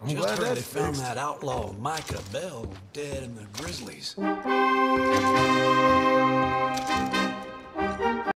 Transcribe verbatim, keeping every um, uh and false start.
I'm Just glad heard that's they found fixed. that outlaw Micah Bell dead in the Grizzlies.